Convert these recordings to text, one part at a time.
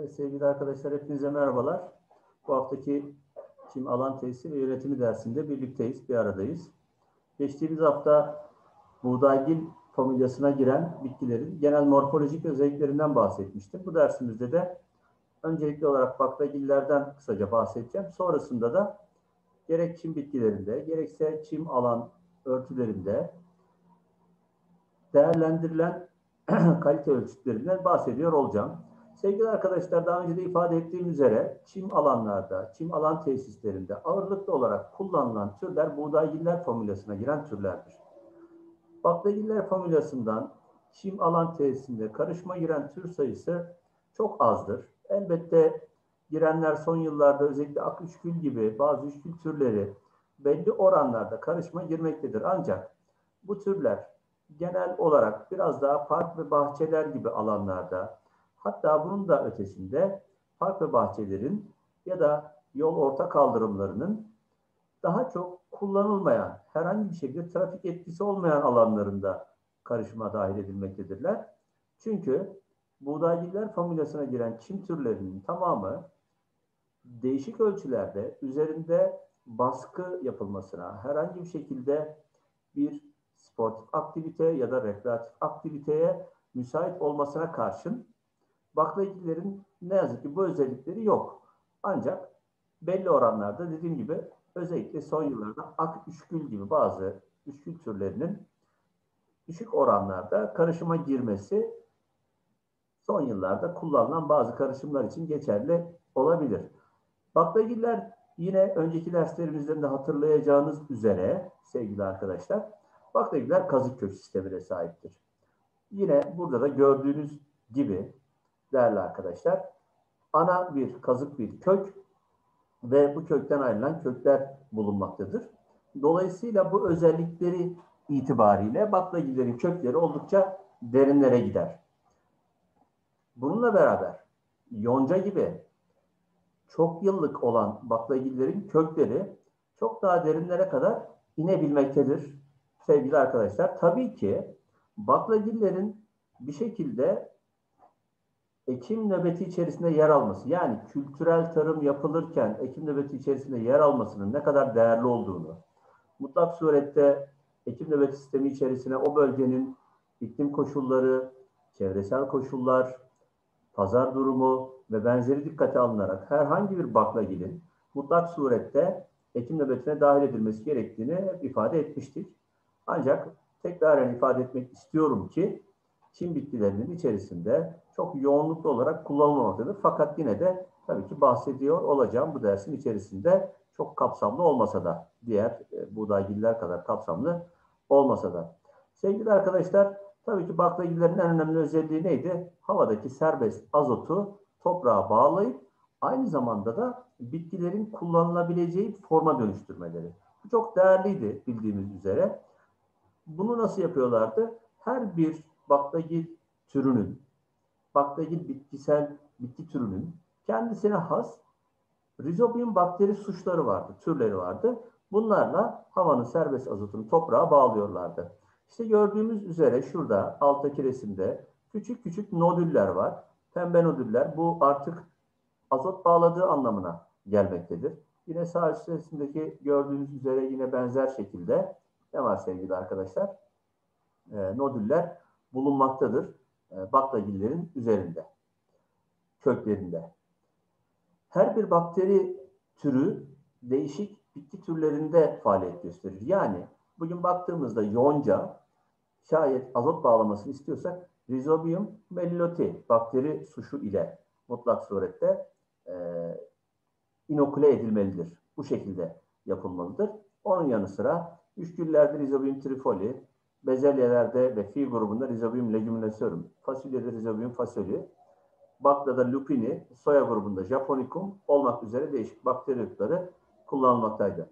Evet sevgili arkadaşlar hepinize merhabalar. Bu haftaki çim alan tesisi ve yönetimi dersinde birlikteyiz, bir aradayız. Geçtiğimiz hafta buğdaygil familyasına giren bitkilerin genel morfolojik özelliklerinden bahsetmiştim. Bu dersimizde de öncelikli olarak baklagillerden kısaca bahsedeceğim. Sonrasında da gerek çim bitkilerinde, gerekse çim alan örtülerinde değerlendirilen kalite ölçütlerinden bahsediyor olacağım. Sevgili arkadaşlar, daha önce de ifade ettiğim üzere çim alanlarda, çim alan tesislerinde ağırlıklı olarak kullanılan türler buğdaygiller familyasına giren türlerdir. Baklagiller familyasından çim alan tesisinde karışma giren tür sayısı çok azdır. Elbette girenler son yıllarda özellikle ak üçgül gibi bazı üçgül türleri belli oranlarda karışma girmektedir. Ancak bu türler genel olarak biraz daha park ve bahçeler gibi alanlarda, hatta bunun da ötesinde park ve bahçelerin ya da yol orta kaldırımlarının daha çok kullanılmayan, herhangi bir şekilde trafik etkisi olmayan alanlarında karışıma dahil edilmektedirler. Çünkü buğdaygiller familyasına giren çim türlerinin tamamı değişik ölçülerde üzerinde baskı yapılmasına, herhangi bir şekilde bir sportif aktivite ya da rekreatif aktiviteye müsait olmasına karşın baklagillerin ne yazık ki bu özellikleri yok. Ancak belli oranlarda dediğim gibi özellikle son yıllarda ak üçgül gibi bazı üçgül türlerinin düşük oranlarda karışıma girmesi son yıllarda kullanılan bazı karışımlar için geçerli olabilir. Baklagiller yine önceki derslerimizden de hatırlayacağınız üzere sevgili arkadaşlar, baklagiller kazık kök sistemine sahiptir. Yine burada da gördüğünüz gibi değerli arkadaşlar, ana bir kazık bir kök ve bu kökten ayrılan kökler bulunmaktadır. Dolayısıyla bu özellikleri itibariyle baklagillerin kökleri oldukça derinlere gider. Bununla beraber yonca gibi çok yıllık olan baklagillerin kökleri çok daha derinlere kadar inebilmektedir sevgili arkadaşlar. Tabii ki baklagillerin bir şekilde ekim nöbeti içerisinde yer alması, yani kültürel tarım yapılırken ekim nöbeti içerisinde yer almasının ne kadar değerli olduğunu, mutlak surette ekim nöbeti sistemi içerisine o bölgenin iklim koşulları, çevresel koşullar, pazar durumu ve benzeri dikkate alınarak herhangi bir baklagilin mutlak surette ekim nöbetine dahil edilmesi gerektiğini hep ifade etmiştik. Ancak tekrar ifade etmek istiyorum ki çim bitkilerinin içerisinde çok yoğunluklu olarak kullanılmamaktadır. Fakat yine de tabii ki bahsediyor olacağım bu dersin içerisinde çok kapsamlı olmasa da, diğer buğdaygiller kadar kapsamlı olmasa da. Sevgili arkadaşlar, tabii ki baklagillerin en önemli özelliği neydi? Havadaki serbest azotu toprağa bağlayıp aynı zamanda da bitkilerin kullanılabileceği forma dönüştürmeleri. Bu çok değerliydi bildiğimiz üzere. Bunu nasıl yapıyorlardı? Her bir baklagil türünün, baklagil bitki türünün kendisine has rizobiyum bakteri suçları vardı, türleri vardı. Bunlarla havanın serbest azotunu toprağa bağlıyorlardı. İşte gördüğümüz üzere şurada alttaki resimde küçük küçük nodüller var. Pembe nodüller, bu artık azot bağladığı anlamına gelmektedir. Yine sağ üst resimdeki gördüğünüz üzere yine benzer şekilde ne var sevgili arkadaşlar? Nodüller bulunmaktadır baklagillerin üzerinde, köklerinde. Her bir bakteri türü değişik bitki türlerinde faaliyet gösterir. Yani bugün baktığımızda yonca, şayet azot bağlamasını istiyorsak Rhizobium melliloti bakteri suşu ile mutlak surette inokule edilmelidir. Bu şekilde yapılmalıdır. Onun yanı sıra üçgüllerde Rhizobium trifoli, bezelyelerde ve fi grubunda Rhizobium leguminosarum, fasulyede Rhizobium fasoli, baklada lupini, soya grubunda Japonicum olmak üzere değişik bakteri ırkları kullanılmaktaydı.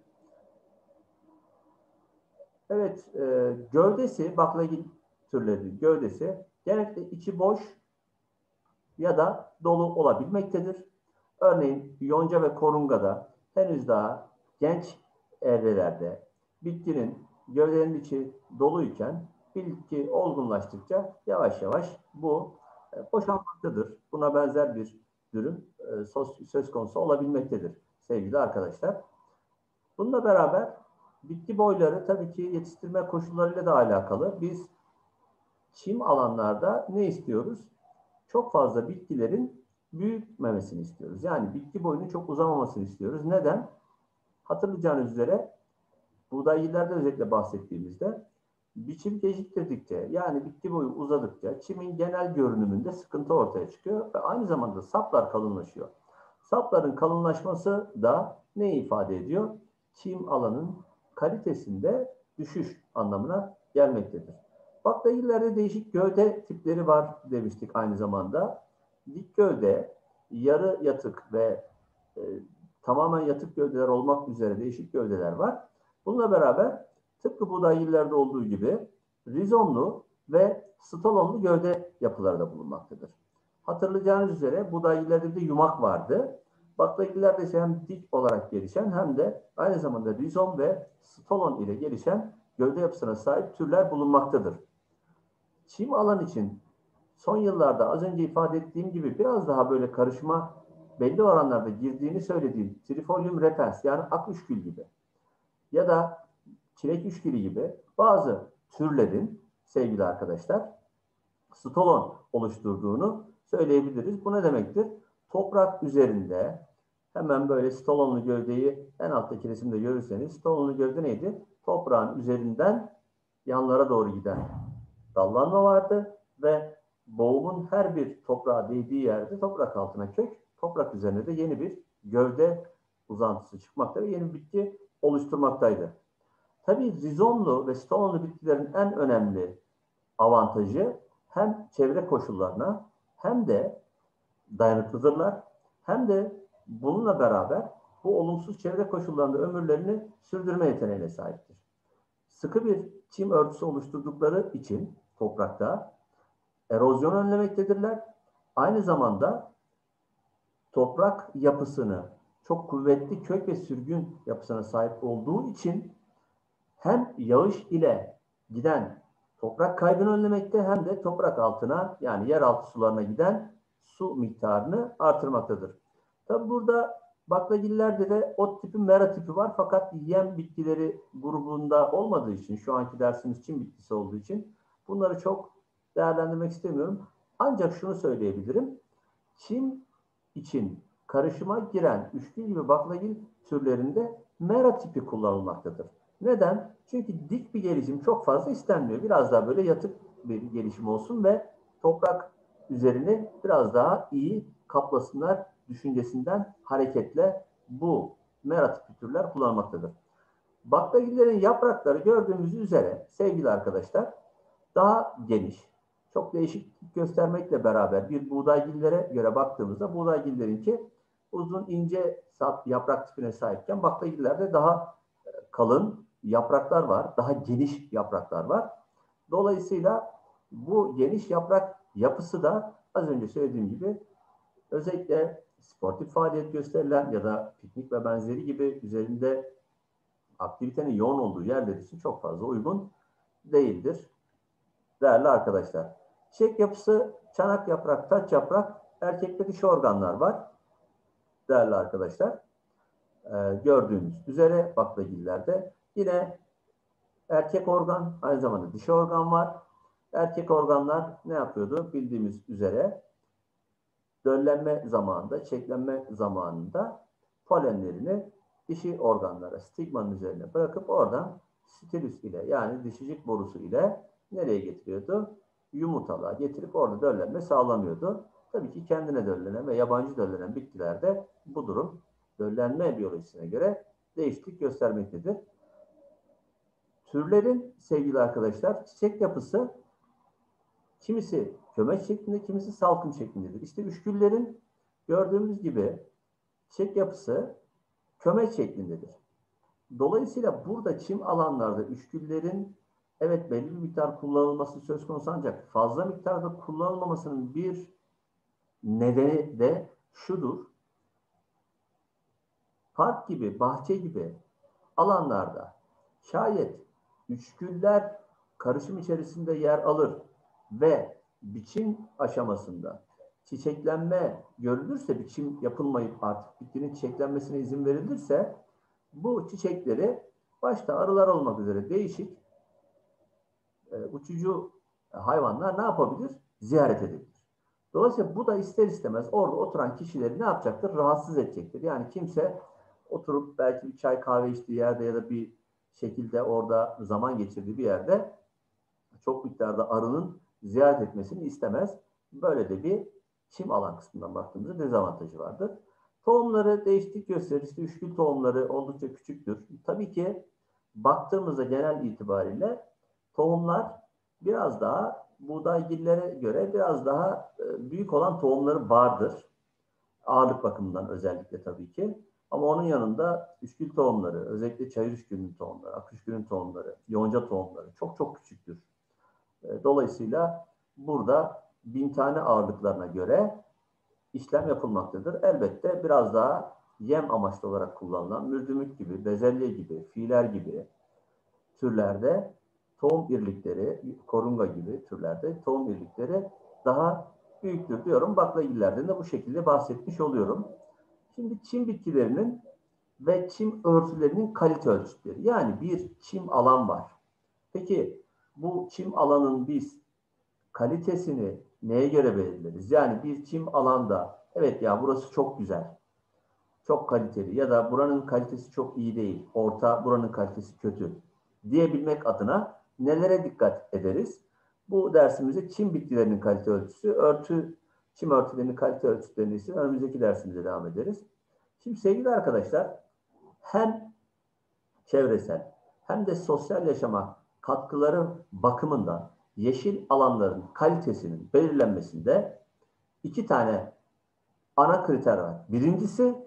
Evet, gövdesi, baklagil türlerinin gövdesi genellikle içi boş ya da dolu olabilmektedir. Örneğin yonca ve korungada henüz daha genç evrelerde bitkinin gövdenin içi doluyken bitki olgunlaştıkça yavaş yavaş bu boşalmaktadır. Buna benzer bir durum söz konusu olabilmektedir sevgili arkadaşlar. Bununla beraber bitki boyları tabii ki yetiştirme koşullarıyla da alakalı. Biz çim alanlarda ne istiyoruz? Çok fazla bitkilerin büyümemesini istiyoruz. Yani bitki boyunun çok uzamamasını istiyoruz. Neden? Hatırlayacağınız üzere buğdaylilerde özellikle bahsettiğimizde biçim geciktirdikçe yani bitki boyu uzadıkça çimin genel görünümünde sıkıntı ortaya çıkıyor ve aynı zamanda saplar kalınlaşıyor. Sapların kalınlaşması da ne ifade ediyor? Çim alanın kalitesinde düşüş anlamına gelmektedir. Baklagillerde değişik gövde tipleri var demiştik aynı zamanda. Dik gövde, yarı yatık ve e, tamamen yatık gövdeler olmak üzere değişik gövdeler var. Bununla beraber tıpkı buğdaygillerde olduğu gibi rizomlu ve stolonlu gövde yapıları da bulunmaktadır. Hatırlayacağınız üzere buğdaygillerde de yumak vardı. Baklagillerde ise hem dik olarak gelişen hem de aynı zamanda rizom ve stolon ile gelişen gövde yapısına sahip türler bulunmaktadır. Çim alan için son yıllarda az önce ifade ettiğim gibi biraz daha böyle karışma belli oranlarda girdiğini söylediğim Trifolium repens yani ak üçgül gibi ya da çilek üçgülü gibi bazı türlerin sevgili arkadaşlar stolon oluşturduğunu söyleyebiliriz. Bu ne demektir? Toprak üzerinde hemen böyle stolonlu gövdeyi en alttaki resimde görürseniz stolonlu gövde neydi? Toprağın üzerinden yanlara doğru giden dallanma vardı ve boğumun her bir toprağa değdiği yerde toprak altına kök, toprak üzerine de yeni bir gövde uzantısı çıkmakta ve yeni bir bitki oluşturmaktaydı. Tabii rizomlu ve stolonlu bitkilerin en önemli avantajı hem çevre koşullarına hem de dayanıklıdırlar hem de bununla beraber bu olumsuz çevre koşullarında ömürlerini sürdürme yeteneğine sahiptir. Sıkı bir çim örtüsü oluşturdukları için toprakta erozyon önlemektedirler. Aynı zamanda toprak yapısını çok kuvvetli kök ve sürgün yapısına sahip olduğu için hem yağış ile giden toprak kaybını önlemekte hem de toprak altına yani yeraltı sularına giden su miktarını artırmaktadır. Tabi burada baklagillerde de ot tipi mera tipi var fakat yem bitkileri grubunda olmadığı için şu anki dersimiz çim bitkisi olduğu için bunları çok değerlendirmek istemiyorum. Ancak şunu söyleyebilirim. Çim için karışıma giren üçgül gibi baklagil türlerinde mera tipi kullanılmaktadır. Neden? Çünkü dik bir gelişim çok fazla istenmiyor. Biraz daha böyle yatık bir gelişim olsun ve toprak üzerini biraz daha iyi kaplasınlar düşüncesinden hareketle bu mera tipi türler kullanmaktadır. Baklagillerin yaprakları gördüğümüz üzere sevgili arkadaşlar daha geniş, çok değişiklik göstermekle beraber bir buğdaygillere göre baktığımızda buğdaygillerinki uzun ince sap yaprak tipine sahipken baklagillerde daha kalın yapraklar var, daha geniş yapraklar var. Dolayısıyla bu geniş yaprak yapısı da az önce söylediğim gibi özellikle sportif faaliyet gösterilen ya da piknik ve benzeri gibi üzerinde aktivitenin yoğun olduğu yerler için çok fazla uygun değildir. Değerli arkadaşlar. Çiçek yapısı çanak yaprak, taç yaprak, erkek ve dişi organlar var. Değerli arkadaşlar. Gördüğümüz üzere baklagillerde yine erkek organ, aynı zamanda dişi organ var. Erkek organlar ne yapıyordu? Bildiğimiz üzere döllenme zamanında, çiçeklenme zamanında polenlerini dişi organlara, stigmanın üzerine bırakıp oradan stilus ile yani dişicik borusu ile nereye getiriyordu? Yumurtalığa getirip orada döllenme sağlanıyordu. Tabii ki kendine döllenen ve yabancı döllenen bitkilerde bu durum döllenme biyolojisine göre değişiklik göstermektedir. Türlerin sevgili arkadaşlar çiçek yapısı kimisi kömeç şeklinde, kimisi salkım şeklindedir. İşte üçgüllerin gördüğümüz gibi çiçek yapısı kömeç şeklindedir. Dolayısıyla burada çim alanlarda üçgüllerin evet belli bir miktar kullanılması söz konusu ancak fazla miktarda kullanılmamasının bir nedeni de şudur. Park gibi, bahçe gibi alanlarda şayet üçgüller karışım içerisinde yer alır ve biçim aşamasında çiçeklenme görülürse, biçim yapılmayıp artık bitkinin çiçeklenmesine izin verilirse, bu çiçekleri başta arılar olmak üzere değişik uçucu hayvanlar ne yapabilir? Ziyaret edebilir. Dolayısıyla bu da ister istemez orada oturan kişileri ne yapacaktır? Rahatsız edecektir. Yani kimse oturup belki bir çay kahve içtiği yerde ya da bir şekilde orada zaman geçirdiği bir yerde çok miktarda arının ziyaret etmesini istemez. Böyle de bir çim alan kısmından baktığımızda dezavantajı vardır. Tohumları değişiklik gösterir. İşte üçgül tohumları oldukça küçüktür. Tabii ki baktığımızda genel itibariyle tohumlar biraz daha buğdaygillere göre biraz daha büyük olan tohumları vardır. Ağırlık bakımından özellikle tabii ki. Ama onun yanında üçgül tohumları, özellikle çayır üçgülünün tohumları, ak üçgülünün tohumları, yonca tohumları çok çok küçüktür. Dolayısıyla burada 1000 tane ağırlıklarına göre işlem yapılmaktadır. Elbette biraz daha yem amaçlı olarak kullanılan mürdümük gibi, bezelye gibi, filer gibi türlerde tohum irlikleri, korunga gibi türlerde tohum irlikleri daha büyüktür diyorum. Baklagillerden de bu şekilde bahsetmiş oluyorum. Şimdi çim bitkilerinin ve çim örtülerinin kalite ölçütleri. Yani bir çim alan var. Peki bu çim alanın biz kalitesini neye göre belirleriz? Yani bir çim alanda evet ya burası çok güzel, çok kaliteli ya da buranın kalitesi çok iyi değil, orta, buranın kalitesi kötü diyebilmek adına nelere dikkat ederiz? Bu dersimizde çim bitkilerinin kalite ölçüsü, çim örtülerinin kalite ölçütlerini ise önümüzdeki dersimize devam ederiz. Şimdi sevgili arkadaşlar, hem çevresel hem de sosyal yaşama katkıları bakımından yeşil alanların kalitesinin belirlenmesinde iki tane ana kriter var. Birincisi,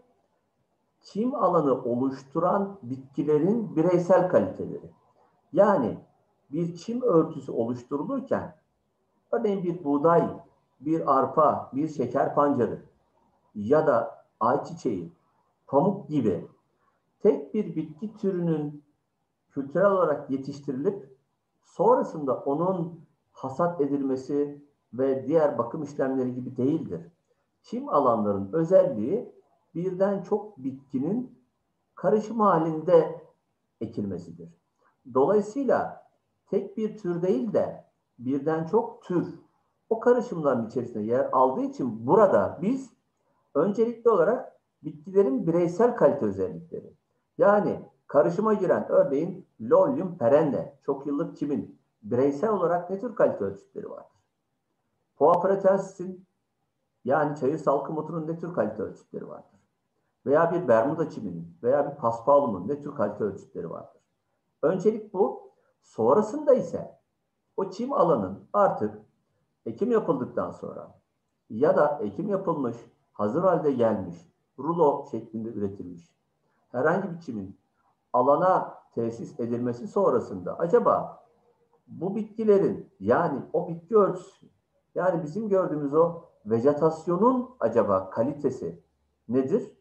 çim alanı oluşturan bitkilerin bireysel kaliteleri. Yani bir çim örtüsü oluşturulurken, örneğin bir buğday, bir arpa, bir şeker pancarı ya da ayçiçeği, pamuk gibi tek bir bitki türünün kültürel olarak yetiştirilip sonrasında onun hasat edilmesi ve diğer bakım işlemleri gibi değildir. Çim alanların özelliği birden çok bitkinin karışım halinde ekilmesidir. Dolayısıyla tek bir tür değil de birden çok tür o karışımların içerisinde yer aldığı için burada biz öncelikli olarak bitkilerin bireysel kalite özellikleri, yani karışıma giren örneğin Lolium perenne, çok yıllık çimin bireysel olarak ne tür kalite ölçütleri vardır? Poa pretensis'in, yani çayır salkım otunun ne tür kalite ölçütleri vardır? Veya bir Bermuda çiminin veya bir Paspalum'un ne tür kalite ölçütleri vardır? Öncelik bu. Sonrasında ise o çim alanın artık ekim yapıldıktan sonra ya da ekim yapılmış, hazır halde gelmiş, rulo şeklinde üretilmiş herhangi bir çimin alana tesis edilmesi sonrasında acaba bu bitkilerin, yani o bitki örtüsü, yani bizim gördüğümüz o vejetasyonun acaba kalitesi nedir?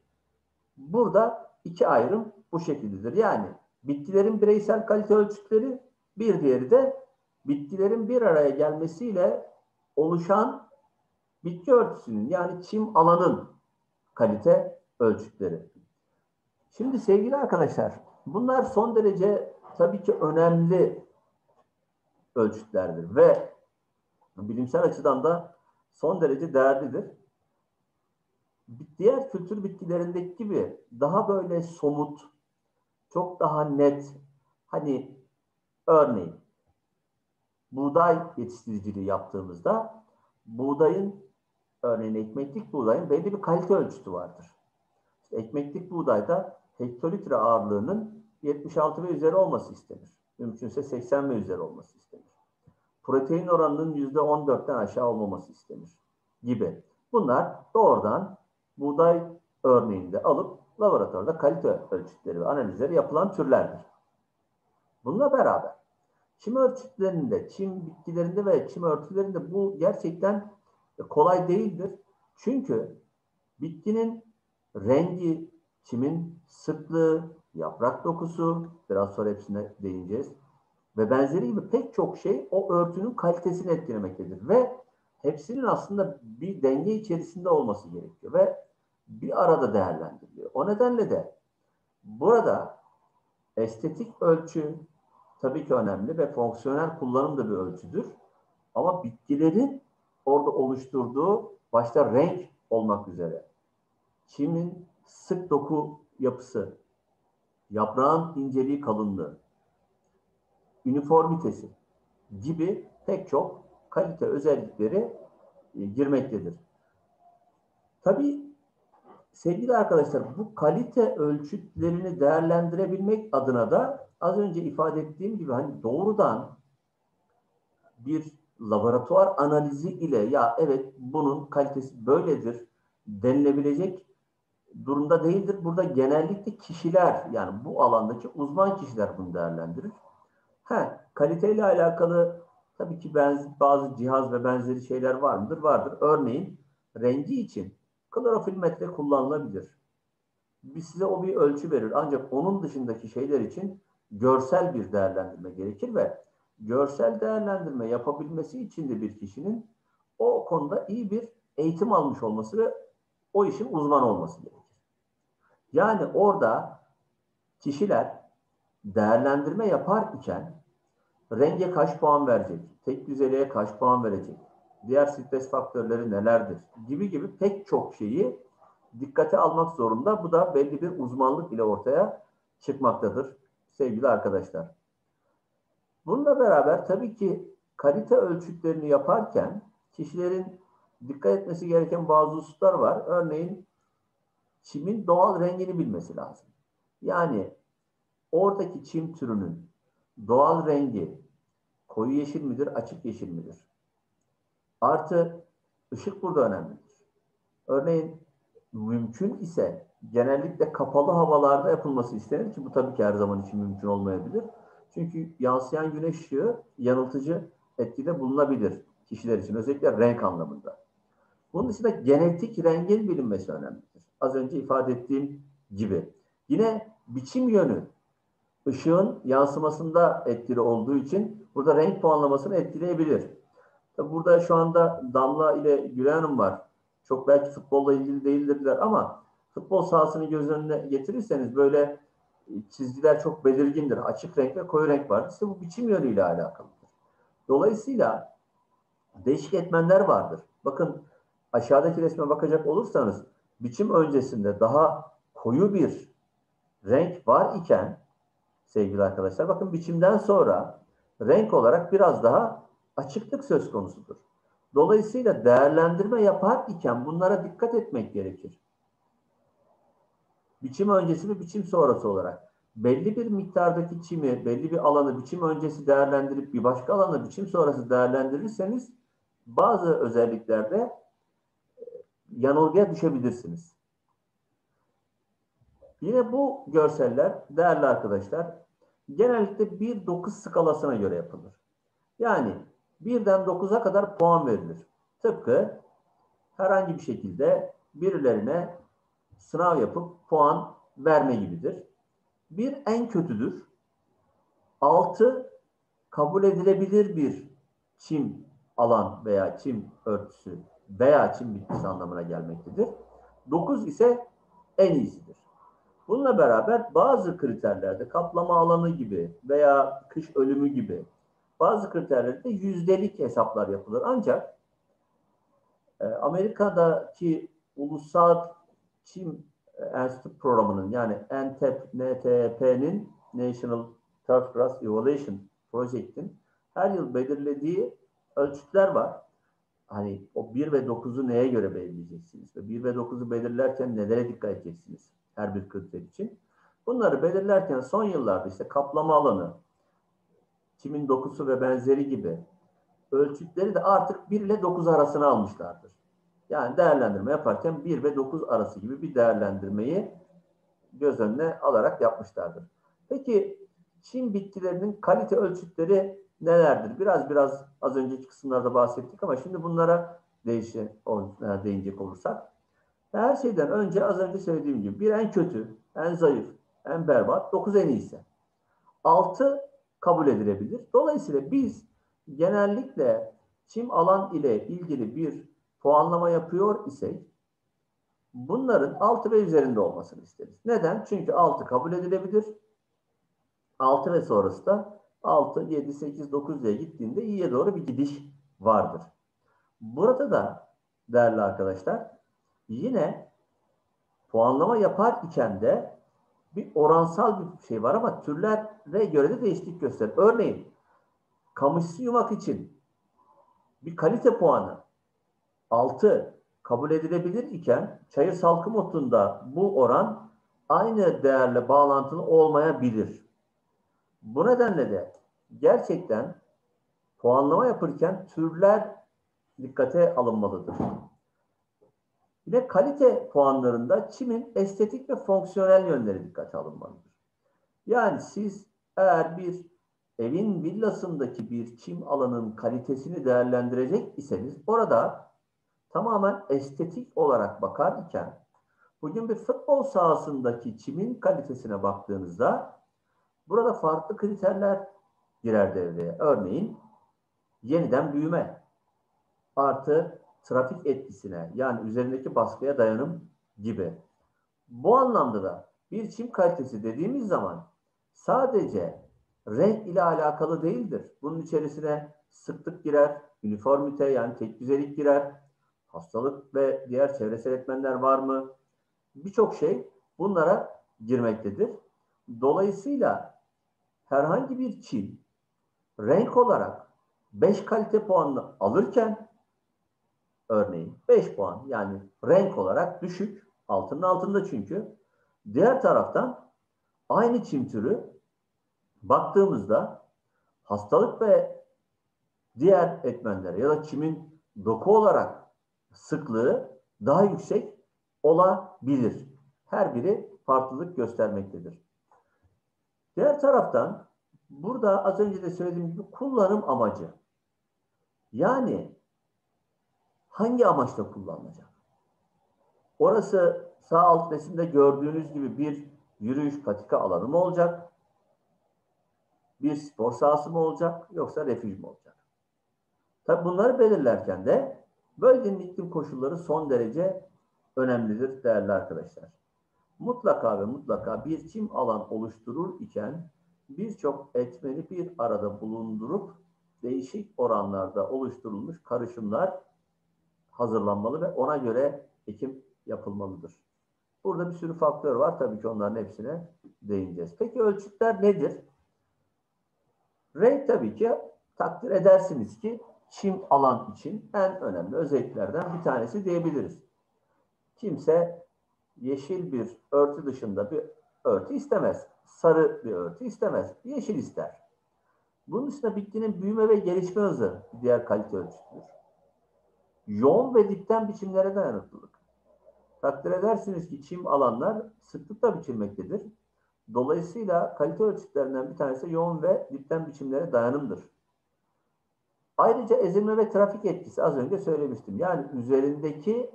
Burada iki ayrım bu şekildedir. Yani bitkilerin bireysel kalite ölçütleri, bir diğeri de bitkilerin bir araya gelmesiyle oluşan bitki örtüsünün, yani çim alanın kalite ölçütleri. Şimdi sevgili arkadaşlar, bunlar son derece tabii ki önemli ölçütlerdir ve bilimsel açıdan da son derece değerlidir. Diğer kültür bitkilerindeki gibi daha böyle somut, çok daha net, hani örneğin buğday yetiştiriciliği yaptığımızda buğdayın, örneğin ekmeklik buğdayın belli bir kalite ölçütü vardır. İşte ekmeklik buğdayda hektolitre ağırlığının 76 ve üzeri olması istenir. Mümkünse 80 ve üzeri olması istenir. Protein oranının %14'ten aşağı olmaması istenir gibi. Bunlar doğrudan buğday örneğinde alıp laboratuvarda kalite ölçütleri ve analizleri yapılan türlerdir. Bununla beraber çim ölçütlerinde, çim bitkilerinde ve çim örtülerinde bu gerçekten kolay değildir. Çünkü bitkinin rengi, çimin sıklığı, yaprak dokusu, biraz sonra hepsine değineceğiz ve benzeri gibi pek çok şey o örtünün kalitesini etkilemektedir. Ve hepsinin aslında bir denge içerisinde olması gerekiyor ve bir arada değerlendiriliyor. O nedenle de burada estetik ölçü tabii ki önemli ve fonksiyonel kullanım da bir ölçüdür. Ama bitkilerin orada oluşturduğu başta renk olmak üzere, çimin sık doku yapısı, yaprağın inceliği, kalınlığı, üniformitesi gibi pek çok kalite özellikleri girmektedir. Tabii sevgili arkadaşlar, bu kalite ölçütlerini değerlendirebilmek adına da az önce ifade ettiğim gibi hani doğrudan bir laboratuvar analizi ile ya evet bunun kalitesi böyledir denilebilecek durumda değildir. Burada genellikle kişiler, yani bu alandaki uzman kişiler bunu değerlendirir. Kaliteyle alakalı tabii ki bazı cihaz ve benzeri şeyler var mıdır? Vardır. Örneğin rengi için klorofil metre kullanılabilir. Size o bir ölçü verir. Ancak onun dışındaki şeyler için görsel bir değerlendirme gerekir ve görsel değerlendirme yapabilmesi için de bir kişinin o konuda iyi bir eğitim almış olması ve o işin uzman olması gerekir. Yani orada kişiler değerlendirme yapar iken renge kaç puan verecek, tek düzeliğe kaç puan verecek, diğer stres faktörleri nelerdir gibi pek çok şeyi dikkate almak zorunda. Bu da belli bir uzmanlık ile ortaya çıkmaktadır sevgili arkadaşlar. Bununla beraber tabii ki kalite ölçütlerini yaparken kişilerin dikkat etmesi gereken bazı hususlar var. Örneğin çimin doğal rengini bilmesi lazım. Yani oradaki çim türünün doğal rengi koyu yeşil midir, açık yeşil midir? Artı ışık burada önemlidir. Örneğin mümkün ise genellikle kapalı havalarda yapılması istenir ki bu tabii ki her zaman için mümkün olmayabilir. Çünkü yansıyan güneş ışığı yanıltıcı etkide bulunabilir kişiler için, özellikle renk anlamında. Bunun dışında genetik rengin bilinmesi önemlidir. Az önce ifade ettiğim gibi. Yine biçim yönü ışığın yansımasında etkili olduğu için burada renk puanlamasını etkileyebilir. Tabi burada şu anda Damla ile Gülay Hanım var. Çok belki futbolla ilgili değildirler ama futbol sahasını göz önüne getirirseniz böyle çizgiler çok belirgindir. Açık renk ve koyu renk vardır. İşte bu biçim yönüyle alakalıdır. Dolayısıyla değişik etmenler vardır. Bakın aşağıdaki resme bakacak olursanız biçim öncesinde daha koyu bir renk var iken sevgili arkadaşlar bakın biçimden sonra renk olarak biraz daha açıklık söz konusudur. Dolayısıyla değerlendirme yapar iken bunlara dikkat etmek gerekir. Biçim öncesi ve biçim sonrası olarak belli bir miktardaki çimi, belli bir alanı biçim öncesi değerlendirip bir başka alanı biçim sonrası değerlendirirseniz bazı özelliklerde yanılgıya düşebilirsiniz. Yine bu görseller değerli arkadaşlar genellikle 1-9 skalasına göre yapılır. Yani 1'den 9'a kadar puan verilir. Tıpkı herhangi bir şekilde birilerine sınav yapıp puan verme gibidir. 1 en kötüdür. 6 kabul edilebilir bir çim alan veya çim örtüsü veya çim bitkisi anlamına gelmektedir. 9 ise en iyisidir. Bununla beraber bazı kriterlerde kaplama alanı gibi veya kış ölümü gibi bazı kriterlerde yüzdelik hesaplar yapılır. Ancak Amerika'daki Ulusal Çim Enstitü Programı'nın yani NTP'nin National Turf Grass Evaluation Project'in her yıl belirlediği ölçütler var. Hani o 1 ve 9'u neye göre belirleyeceksiniz? Ve 1 ve 9'u belirlerken nelere dikkat edeceksiniz? Her bir kriter için. Bunları belirlerken son yıllarda işte kaplama alanı, çimin dokusu ve benzeri gibi ölçütleri de artık 1 ile 9 arasına almışlardır. Yani değerlendirme yaparken 1 ve 9 arası gibi bir değerlendirmeyi göz önüne alarak yapmışlardır. Peki çim bitkilerinin kalite ölçütleri nelerdir? Biraz az önceki kısımlarda bahsettik ama şimdi bunlara değinecek olursak. Her şeyden önce az önce söylediğim gibi bir en kötü, en zayıf, en berbat, 9 en iyisi. 6 kabul edilebilir. Dolayısıyla biz genellikle çim alan ile ilgili bir puanlama yapıyor isek bunların 6 ve üzerinde olmasını isteriz. Neden? Çünkü 6 kabul edilebilir. 6 ve sonrası da 6, 7, 8, 9 diye gittiğinde iyiye doğru bir gidiş vardır. Burada da değerli arkadaşlar yine puanlama yapar iken de bir oransal bir şey var ama türlere göre de değişiklik gösterir. Örneğin kamışsı yumak için bir kalite puanı 6 kabul edilebilir iken çayır salkım otunda bu oran aynı değerle bağlantılı olmayabilir. Bu nedenle de gerçekten puanlama yapırken türler dikkate alınmalıdır. Yine kalite puanlarında çimin estetik ve fonksiyonel yönleri dikkate alınmalıdır. Yani siz eğer bir evin villasındaki bir çim alanın kalitesini değerlendirecek iseniz orada tamamen estetik olarak bakar iken bugün bir futbol sahasındaki çimin kalitesine baktığınızda burada farklı kriterler girer devreye. Örneğin yeniden büyüme artı trafik etkisine yani üzerindeki baskıya dayanım gibi. Bu anlamda da bir çim kalitesi dediğimiz zaman sadece renk ile alakalı değildir. Bunun içerisine sıklık girer, üniformite yani tek düzelik girer, hastalık ve diğer çevresel etmenler var mı? Birçok şey bunlara girmektedir. Dolayısıyla herhangi bir çim renk olarak 5 kalite puanını alırken örneğin 5 puan yani renk olarak düşük, altının altında çünkü. Diğer taraftan aynı çim türü baktığımızda hastalık ve diğer etmenlere ya da çimin doku olarak sıklığı daha yüksek olabilir. Her biri farklılık göstermektedir. Diğer taraftan burada az önce de söylediğim gibi kullanım amacı. Yani hangi amaçla kullanılacak? Orası sağ alt resimde gördüğünüz gibi bir yürüyüş patika alanı mı olacak? Bir spor sahası mı olacak? Yoksa refüj mü olacak? Tabii bunları belirlerken de bölgenin iklim koşulları son derece önemlidir değerli arkadaşlar. Mutlaka ve mutlaka bir çim alan oluşturur iken birçok etmeni bir arada bulundurup değişik oranlarda oluşturulmuş karışımlar hazırlanmalı ve ona göre ekim yapılmalıdır. Burada bir sürü faktör var. Tabii ki onların hepsine değineceğiz. Peki ölçütler nedir? Renk tabii ki takdir edersiniz ki çim alan için en önemli özelliklerden bir tanesi diyebiliriz. Kimse yeşil bir örtü dışında bir örtü istemez. Sarı bir örtü istemez. Yeşil ister. Bunun dışında bitkinin büyüme ve gelişme hızı diğer kalite ölçütüdür. Yoğun ve dipten biçimlere dayanıklılık. Takdir edersiniz ki çim alanlar sıklıkla biçilmektedir. Dolayısıyla kalite ölçütlerinden bir tanesi yoğun ve dipten biçimlere dayanımdır. Ayrıca ezilme ve trafik etkisi az önce söylemiştim. Yani üzerindeki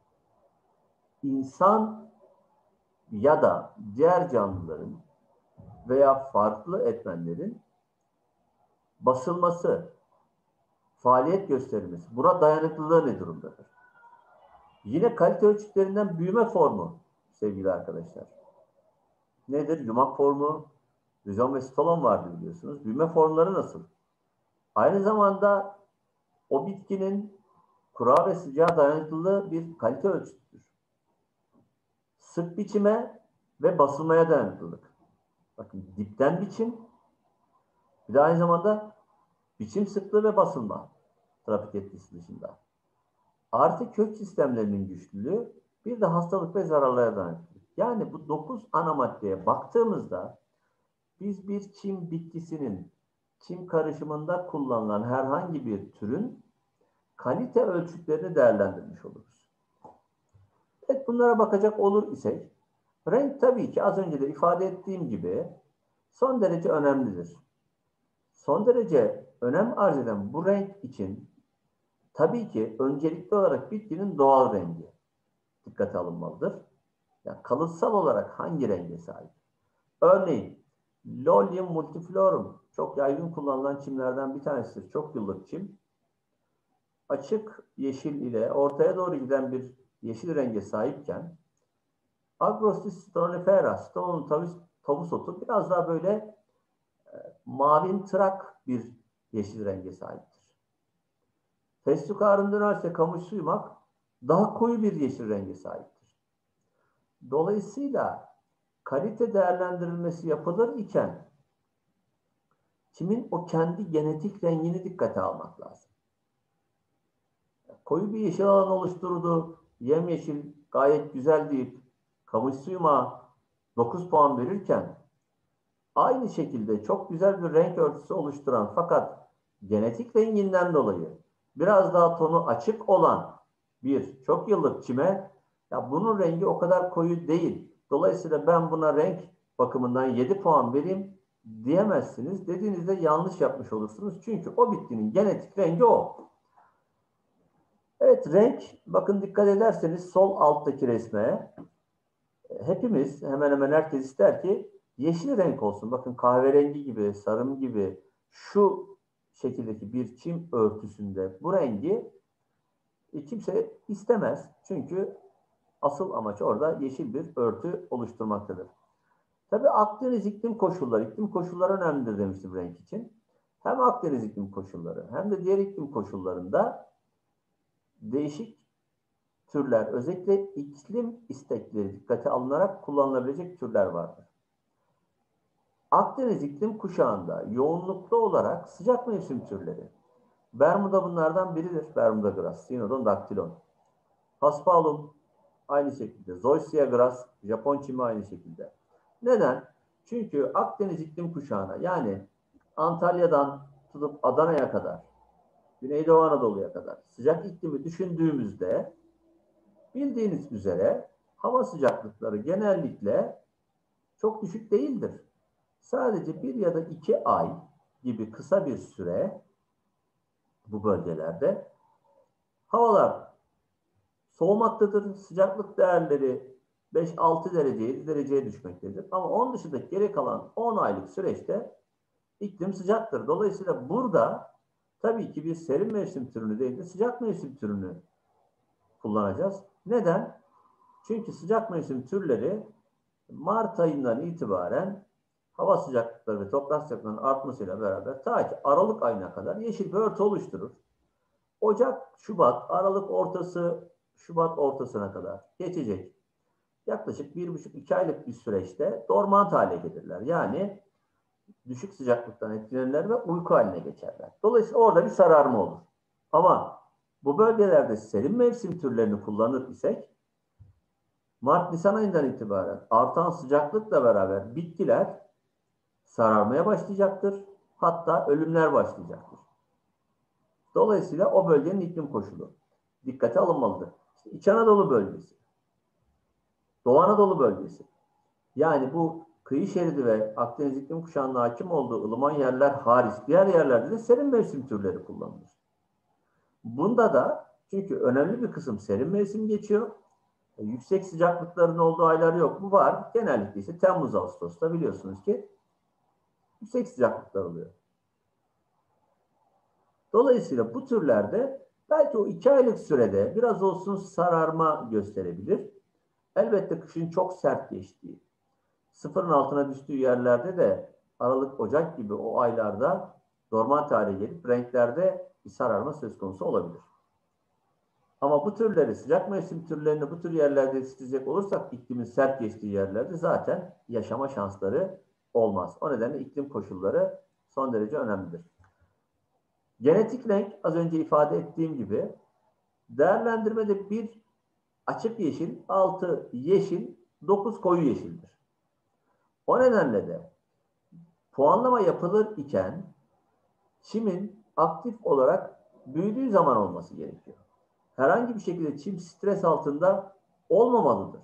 insan ya da diğer canlıların veya farklı etmenlerin basılması, faaliyet göstermesi, buna dayanıklılığı ne durumdadır? Yine kalite ölçütlerinden büyüme formu sevgili arkadaşlar. Nedir? Yumak formu, rizom ve stolon vardı biliyorsunuz. Büyüme formları nasıl? Aynı zamanda o bitkinin kura ve sıcağa dayanıklılığı bir kalite ölçütüdür. Sık biçime ve basılmaya dayanıklılık. Bakın dipten biçim, bir de aynı zamanda biçim sıklığı ve basılma trafik etkisi dışında. Artı kök sistemlerinin güçlülüğü, bir de hastalık ve zararlara dayanıklılık. Yani bu 9 ana maddeye baktığımızda biz bir çim bitkisinin çim karışımında kullanılan herhangi bir türün kalite ölçütlerini değerlendirmiş oluruz. Evet, bunlara bakacak olur isek, renk tabii ki az önce de ifade ettiğim gibi son derece önemlidir. Son derece önem arz eden bu renk için tabii ki öncelikli olarak bitkinin doğal rengi dikkate alınmalıdır. Yani kalıtsal olarak hangi renge sahip? Örneğin Lolium multiflorum çok yaygın kullanılan çimlerden bir tanesidir. Çok yıllık çim. açık yeşil ile ortaya doğru giden bir yeşil renge sahipken Agrostis stronifera, Strontium tavus otu biraz daha böyle mavimtırak bir yeşil renge sahiptir. Festuk arundina ise kamış suymak daha koyu bir yeşil renge sahiptir. Dolayısıyla kalite değerlendirilmesi yapılır iken çimin o kendi genetik rengini dikkate almak lazım. Koyu bir yeşil alan oluşturdu, yemyeşil gayet güzel deyip kamış suyuma 9 puan verirken aynı şekilde çok güzel bir renk örtüsü oluşturan fakat genetik renginden dolayı biraz daha tonu açık olan bir çok yıllık çime ya bunun rengi o kadar koyu değil. Dolayısıyla ben buna renk bakımından 7 puan vereyim diyemezsiniz. Dediğinizde yanlış yapmış olursunuz. Çünkü o bitkinin genetik rengi o. Evet, renk, bakın dikkat ederseniz sol alttaki resme hepimiz, hemen hemen herkes ister ki yeşil renk olsun. Bakın kahverengi gibi, sarım gibi şu şekildeki bir çim örtüsünde bu rengi kimse istemez. Çünkü asıl amaç orada yeşil bir örtü oluşturmaktadır. Tabii Akdeniz iklim koşulları önemlidir demiştim renk için. Hem Akdeniz iklim koşulları hem de diğer iklim koşullarında değişik türler, özellikle iklim istekleri dikkate alınarak kullanılabilecek türler vardır. Akdeniz iklim kuşağında yoğunluklu olarak sıcak mevsim türleri. Bermuda bunlardan biridir. Bermuda grass, Cynodon dactylon. Paspalum aynı şekilde. Zoysia grass, Japon çimi aynı şekilde. Neden? Çünkü Akdeniz iklim kuşağına yani Antalya'dan tutup Adana'ya kadar, Güneydoğu Anadolu'ya kadar sıcak iklimi düşündüğümüzde bildiğiniz üzere hava sıcaklıkları genellikle çok düşük değildir. Sadece 1 ya da 2 ay gibi kısa bir süre bu bölgelerde havalar soğumaktadır. Sıcaklık değerleri 5-6 derece, 7 dereceye düşmektedir. Ama onun dışındaki geri kalan 10 aylık süreçte iklim sıcaktır. Dolayısıyla burada tabii ki bir serin mevsim türünü değil de sıcak mevsim türünü kullanacağız. Neden? Çünkü sıcak mevsim türleri Mart ayından itibaren hava sıcaklıkları ve toprak sıcaklığının artmasıyla beraber ta ki Aralık ayına kadar yeşil bir örtü oluşturur. Ocak, Şubat, Aralık ortası, Şubat ortasına kadar geçecek. Yaklaşık 1,5-2 aylık bir süreçte dormant hale gelirler. Yani düşük sıcaklıktan etkilenirler ve uyku haline geçerler. Dolayısıyla orada bir sararma olur. Ama bu bölgelerde serin mevsim türlerini kullanır isek Mart-Nisan ayından itibaren artan sıcaklıkla beraber bitkiler sararmaya başlayacaktır. Hatta ölümler başlayacaktır. Dolayısıyla o bölgenin iklim koşulu dikkate alınmalıdır. İşte İç Anadolu bölgesi, Doğu Anadolu bölgesi. Yani bu kıyı şeridi ve Akdeniz iklim kuşağının hakim olduğu ılıman yerler hariç diğer yerlerde de serin mevsim türleri kullanılır. Bunda da çünkü önemli bir kısım serin mevsim geçiyor. Yüksek sıcaklıkların olduğu aylar yok mu? Var. Genellikle ise Temmuz, Ağustos'ta biliyorsunuz ki yüksek sıcaklıklar oluyor. Dolayısıyla bu türlerde belki o 2 aylık sürede biraz olsun sararma gösterebilir. Elbette kışın çok sert geçtiği, sıfırın altına düştüğü yerlerde de Aralık, Ocak gibi o aylarda dormant hale gelip renklerde bir sararma söz konusu olabilir. Ama bu türleri, sıcak mevsim türlerini bu tür yerlerde yetiştirecek olursak iklimin sert geçtiği yerlerde zaten yaşama şansları olmaz. O nedenle iklim koşulları son derece önemlidir. Genetik renk az önce ifade ettiğim gibi değerlendirmede bir açık yeşil, 6 yeşil, 9 koyu yeşildir. O nedenle de puanlama yapılır iken çimin aktif olarak büyüdüğü zaman olması gerekiyor. Herhangi bir şekilde çim stres altında olmamalıdır.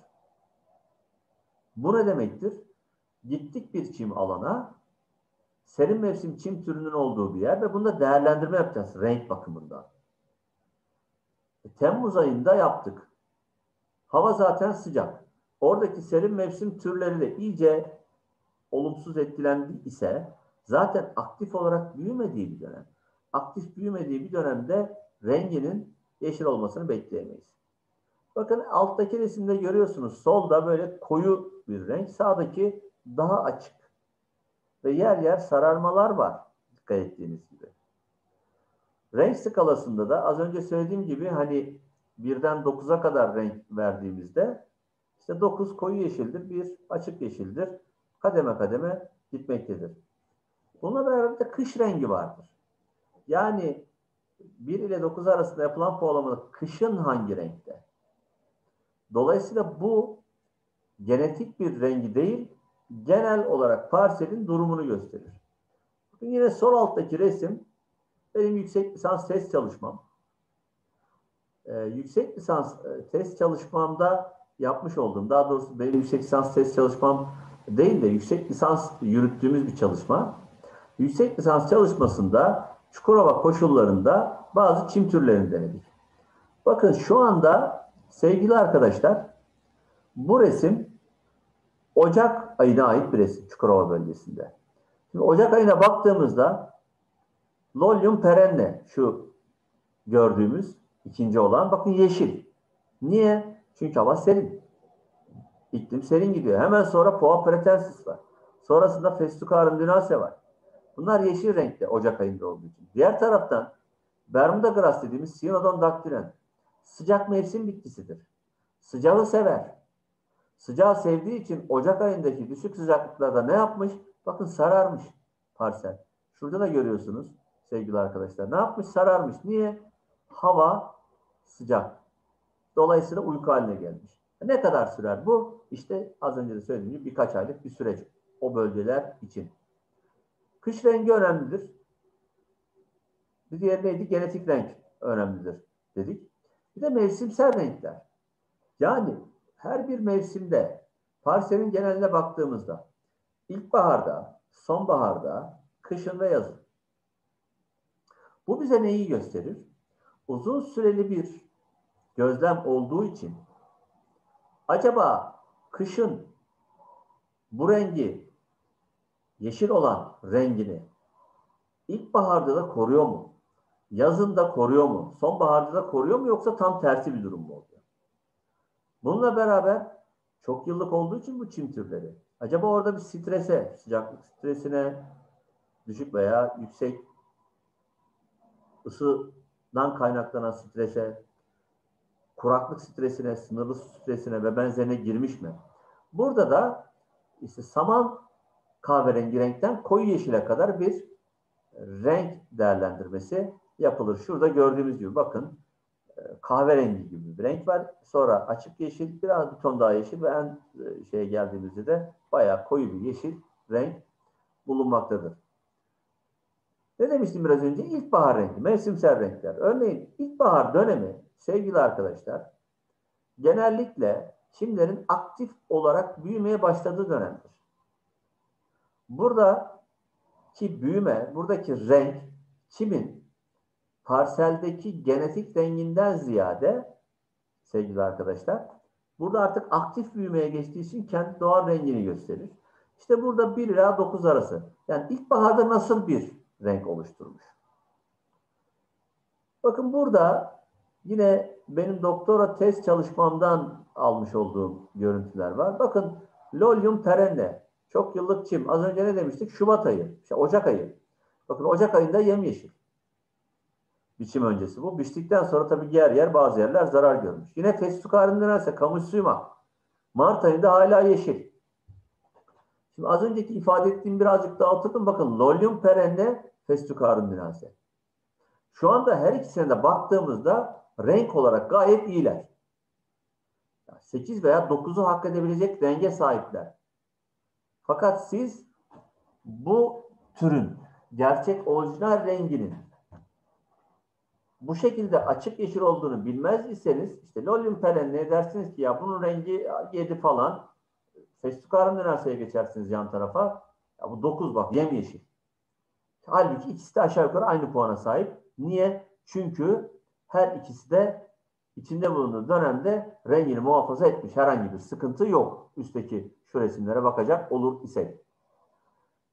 Bu ne demektir? Gittik bir çim alana, serin mevsim çim türünün olduğu bir yer ve bunda değerlendirme yapacağız renk bakımından. Temmuz ayında yaptık. Hava zaten sıcak. Oradaki serin mevsim türleri de iyice olumsuz etkilendi ise zaten aktif olarak büyümediği bir dönem. Aktif büyümediği bir dönemde renginin yeşil olmasını bekleyemeyiz. Bakın alttaki resimde görüyorsunuz. Solda böyle koyu bir renk. Sağdaki daha açık. Ve yer yer sararmalar var. Dikkat ettiğiniz gibi. Renk skalasında da az önce söylediğim gibi hani 1'den 9'a kadar renk verdiğimizde işte 9 koyu yeşildir, 1 açık yeşildir. Kademe kademe gitmektedir. Bununla beraber de kış rengi vardır. Yani 1 ile 9 arasında yapılan puanlamada kışın hangi renkte? Dolayısıyla bu genetik bir rengi değil, genel olarak parselin durumunu gösterir. Bakın yine sol alttaki resim benim yüksek lisans test çalışmam. Yüksek lisans test çalışmamda yapmış olduğum, daha doğrusu benim yüksek lisans test çalışmam değil de yüksek lisans yürüttüğümüz bir çalışma. Yüksek lisans çalışmasında Çukurova koşullarında bazı çim türlerini denedik. Bakın şu anda sevgili arkadaşlar bu resim Ocak ayına ait bir resim Çukurova bölgesinde. Şimdi Ocak ayına baktığımızda Lolium perenne şu gördüğümüz ikinci olan bakın yeşil. Niye? Çünkü hava serin. İklim serin gidiyor. Hemen sonra Poa pratensis var. Sonrasında Festuca arundinacea var. Bunlar yeşil renkte Ocak ayında olduğu için. Diğer taraftan Bermuda grass dediğimiz Cynodon dactylen sıcak mevsim bitkisidir. Sıcağı sever. Sıcağı sevdiği için Ocak ayındaki düşük sıcaklıklarda ne yapmış? Bakın sararmış parsel. Şurada da görüyorsunuz sevgili arkadaşlar. Ne yapmış? Sararmış. Niye? Hava sıcak. Dolayısıyla uyku haline gelmiş. Ne kadar sürer bu? İşte az önce de söylediğim gibi birkaç aylık bir süreç. O bölgeler için. Kış rengi önemlidir. Bir diğer neydi? Genetik renk önemlidir dedik. Bir de mevsimsel renkler. Yani her bir mevsimde parselin geneline baktığımızda ilkbaharda, sonbaharda, kışın ve yazın. Bu bize neyi gösterir? Uzun süreli bir gözlem olduğu için acaba kışın bu rengi yeşil olan rengini ilkbaharda da koruyor mu? Yazın da koruyor mu? Sonbaharda da koruyor mu yoksa tam tersi bir durum mu oluyor? Bununla beraber çok yıllık olduğu için bu çim türleri acaba orada bir strese, sıcaklık stresine, düşük veya yüksek ısıdan kaynaklanan strese, kuraklık stresine, sınırlı su stresine ve benzerine girmiş mi? Burada da işte saman kahverengi renkten koyu yeşile kadar bir renk değerlendirmesi yapılır. Şurada gördüğümüz gibi bakın kahverengi gibi bir renk var. Sonra açık yeşil, biraz bir ton daha yeşil ve en şeye geldiğimizde de bayağı koyu bir yeşil renk bulunmaktadır. Ne demiştim biraz önce? İlkbahar rengi, mevsimsel renkler. Örneğin ilkbahar dönemi sevgili arkadaşlar genellikle çimlerin aktif olarak büyümeye başladığı dönemdir. Buradaki büyüme, buradaki renk çimin parseldeki genetik renginden ziyade sevgili arkadaşlar burada artık aktif büyümeye geçtiği için kendi doğal rengini gösterir. İşte burada 1 ila 9 arası. Yani ilkbaharda nasıl bir renk oluşturmuş? Bakın burada yine benim doktora tez çalışmamdan almış olduğum görüntüler var. Bakın Lolium perenne. Çok yıllık çim. Az önce ne demiştik? Şubat ayı. İşte Ocak ayı. Bakın Ocak ayında yemyeşil. Biçim öncesi bu. Biçtikten sonra tabii yer yer bazı yerler zarar görmüş. Yine Festuca arundinacea kamış suyma. Mart ayında hala yeşil. Şimdi az önceki ifade ettiğim birazcık daha oturdum. Bakın Lolium perenne, Festuca arundinacea. Şu anda her ikisine de baktığımızda renk olarak gayet iyiler. 8 veya 9'u hak edebilecek renge sahipler. Fakat siz bu türün gerçek orijinal renginin bu şekilde açık yeşil olduğunu bilmez iseniz işte Lolium perenne dersiniz ki ya bunun rengi 7 falan. Festuca arundinacea'ya geçersiniz yan tarafa. Ya bu 9 bak yemyeşil. Halbuki ikisi de aşağı yukarı aynı puana sahip. Niye? Çünkü her ikisi de içinde bulunduğu dönemde rengini muhafaza etmiş. Herhangi bir sıkıntı yok. Üstteki şu resimlere bakacak olur isek.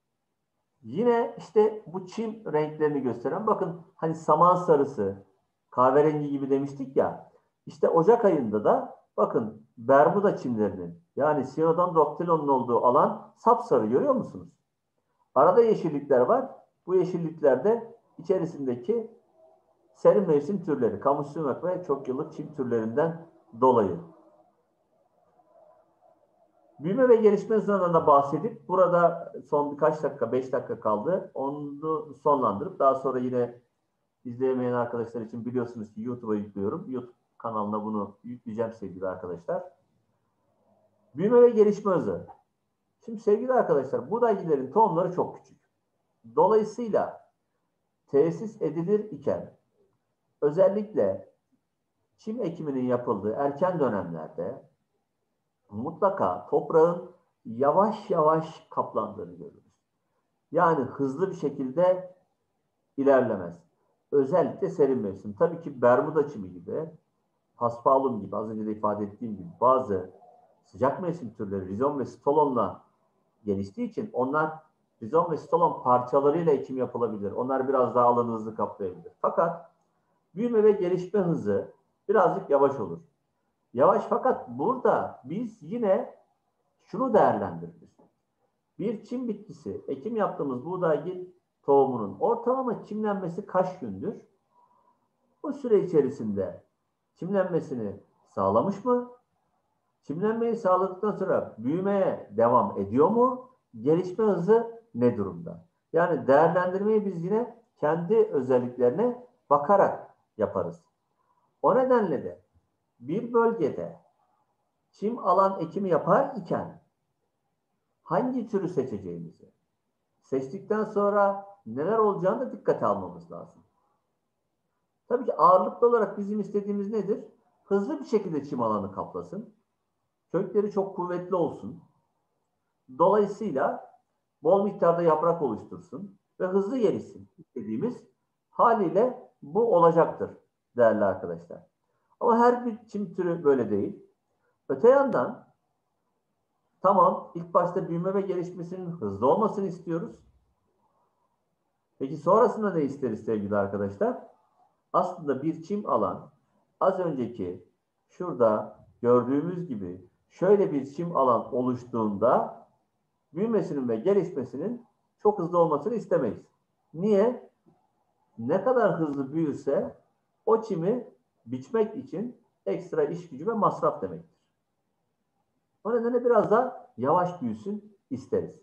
Yine işte bu çim renklerini gösteren bakın hani saman sarısı, kahverengi gibi demiştik ya. İşte Ocak ayında da bakın Bermuda çimlerinin yani Sinodon Doctylon'un olduğu alan sapsarı görüyor musunuz? Arada yeşillikler var. Bu yeşilliklerde içerisindeki serin mevsim türleri, kamus sumak ve çok yıllık çim türlerinden dolayı. Büyüme ve gelişme hızından da bahsedip burada son birkaç dakika, 5 dakika kaldı. Onu sonlandırıp daha sonra yine izleyemeyen arkadaşlar için biliyorsunuz ki YouTube'a yüklüyorum. YouTube kanalına bunu yükleyeceğim sevgili arkadaşlar. Büyüme ve gelişme hızı. Şimdi sevgili arkadaşlar buğdaygilerin tohumları çok küçük. Dolayısıyla tesis edilir iken özellikle çim ekiminin yapıldığı erken dönemlerde mutlaka toprağın yavaş yavaş kaplandığını görürüz. Yani hızlı bir şekilde ilerlemez. Özellikle serin mevsim. Tabii ki Bermuda çimi gibi, Paspalum gibi, az önce de ifade ettiğim gibi bazı sıcak mevsim türleri rizom ve stolonla geliştiği için onlar rizom ve stolon parçalarıyla ekim yapılabilir. Onlar biraz daha alanı hızlı kaplayabilir. Fakat büyüme ve gelişme hızı birazcık yavaş olur. Yavaş fakat burada biz yine şunu değerlendiririz. Bir çim bitkisi, ekim yaptığımız buğdaygil tohumunun ortalama çimlenmesi kaç gündür? Bu süre içerisinde çimlenmesini sağlamış mı? Çimlenmeyi sağladıktan sonra büyümeye devam ediyor mu? Gelişme hızı ne durumda? Yani değerlendirmeyi biz yine kendi özelliklerine bakarak yaparız. O nedenle de bir bölgede çim alan ekimi yapar iken hangi türü seçeceğimizi, seçtikten sonra neler olacağını da dikkate almamız lazım. Tabii ki ağırlıklı olarak bizim istediğimiz nedir? Hızlı bir şekilde çim alanı kaplasın. Kökleri çok kuvvetli olsun. Dolayısıyla bol miktarda yaprak oluştursun ve hızlı gelişsin. İstediğimiz haliyle bu olacaktır değerli arkadaşlar. Ama her bir çim türü böyle değil. Öte yandan tamam ilk başta büyüme ve gelişmesinin hızlı olmasını istiyoruz. Peki sonrasında ne isteriz sevgili arkadaşlar? Aslında bir çim alan az önceki şurada gördüğümüz gibi şöyle bir çim alan oluştuğunda büyümesinin ve gelişmesinin çok hızlı olmasını istemeyiz. Niye? Ne kadar hızlı büyürse o çimi biçmek için ekstra iş gücü ve masraf demektir. O nedenle biraz da yavaş büyüsün isteriz.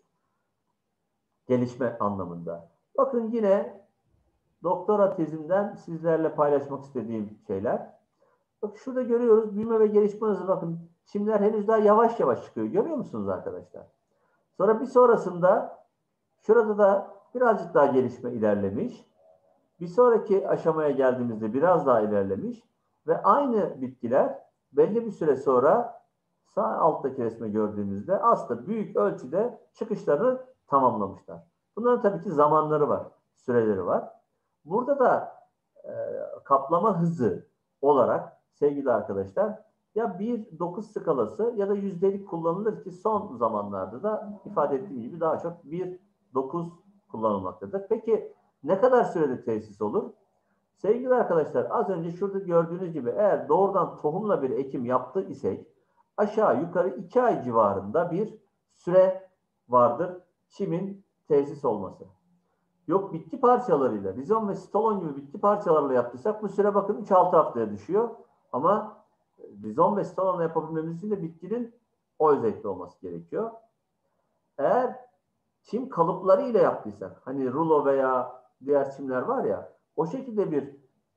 Gelişme anlamında. Bakın yine doktora tezimden sizlerle paylaşmak istediğim şeyler. Bak şurada görüyoruz büyüme ve gelişme hızı bakın. Çimler henüz daha yavaş yavaş çıkıyor. Görüyor musunuz arkadaşlar? Sonra bir sonrasında şurada da birazcık daha gelişme ilerlemiş. Bir sonraki aşamaya geldiğimizde biraz daha ilerlemiş. Ve aynı bitkiler belli bir süre sonra sağ alttaki resmi gördüğümüzde aslında büyük ölçüde çıkışlarını tamamlamışlar. Bunların tabii ki zamanları var, süreleri var. Burada da kaplama hızı olarak sevgili arkadaşlar ya bir 9 skalası ya da yüzdelik kullanılır ki son zamanlarda da ifade ettiğim gibi daha çok 1,9 kullanılmaktadır. Peki ne kadar sürede tesis olur? Sevgili arkadaşlar az önce şurada gördüğünüz gibi eğer doğrudan tohumla bir ekim yaptı isek aşağı yukarı 2 ay civarında bir süre vardır çimin tesis olması. Yok bitki parçalarıyla, rizom ve stolon gibi bitki parçalarıyla yaptıysak bu süre bakın 3-6 haftaya düşüyor. Ama rizom ve stolonla yapabilmemiz için de bitkinin o özellikle olması gerekiyor. Eğer çim kalıpları ile yaptıysak, hani rulo veya diğer çimler var ya, o şekilde bir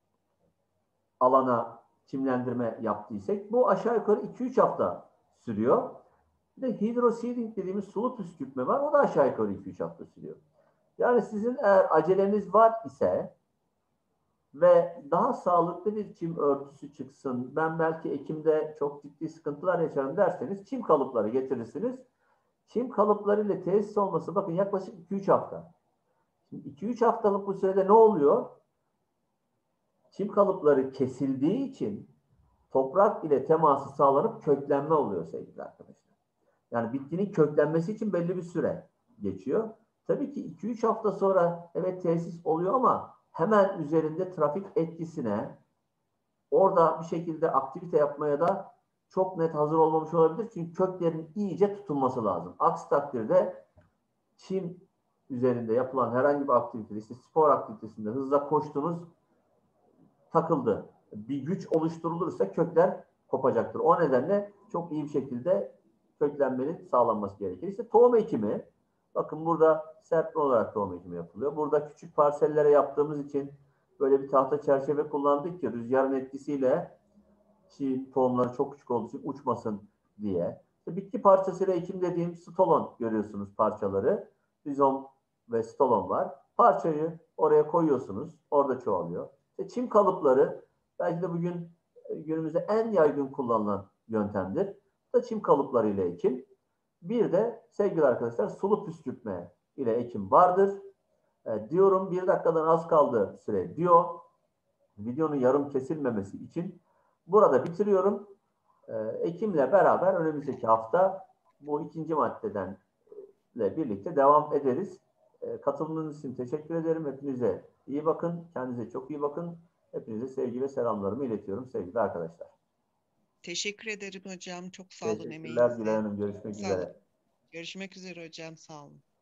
alana çimlendirme yaptıysak bu aşağı yukarı 2-3 hafta sürüyor. Bir de hidroseeding dediğimiz sulu püskürtme var. O da aşağı yukarı 2-3 hafta sürüyor. Yani sizin eğer aceleniz var ise ve daha sağlıklı bir çim örtüsü çıksın, ben belki ekimde çok ciddi sıkıntılar yaşarım derseniz çim kalıpları getirirsiniz. Çim kalıplarıyla tesis olması bakın yaklaşık 2-3 hafta. Şimdi 2-3 haftalık bu sürede ne oluyor? Çim kalıpları kesildiği için toprak ile teması sağlanıp köklenme oluyor sevgili arkadaşlar. Yani bitkinin köklenmesi için belli bir süre geçiyor. Tabii ki 2-3 hafta sonra evet tesis oluyor ama hemen üzerinde trafik etkisine orada bir şekilde aktivite yapmaya da çok net hazır olmamış olabilir. Çünkü köklerin iyice tutunması lazım. Aksi takdirde çim üzerinde yapılan herhangi bir aktivite, işte spor aktivitesinde hızla koştunuz, takıldı. Bir güç oluşturulursa kökler kopacaktır. O nedenle çok iyi bir şekilde köklenmenin sağlanması gerekir. İşte tohum ekimi, bakın burada serpme olarak tohum ekimi yapılıyor. Burada küçük parsellere yaptığımız için böyle bir tahta çerçeve kullandık ki rüzgarın etkisiyle ki tohumları çok küçük olduğu için uçmasın diye. İşte bitki parçasıyla ekim dediğim stolon görüyorsunuz parçaları. Rizom ve stolon var. Parçayı oraya koyuyorsunuz. Orada çoğalıyor. İşte çim kalıpları belki de bugün günümüzde en yaygın kullanılan yöntemdir. Bu da çim kalıpları ile ekim. Bir de sevgili arkadaşlar sulu püskürtme ile ekim vardır. Diyorum bir dakikadan az kaldı süre diyor. Videonun yarım kesilmemesi için burada bitiriyorum. Ekim'le beraber önümüzdeki hafta bu ikinci maddeden birlikte devam ederiz. Katılımınız için teşekkür ederim. Hepinize iyi bakın. Kendinize çok iyi bakın. Hepinize sevgi ve selamlarımı iletiyorum sevgili arkadaşlar. Teşekkür ederim hocam. Çok sağ olun Teşekkürler Gülay emeğinize. Hanım. Görüşmek Sağ olun. üzere. Görüşmek üzere hocam. Sağ olun.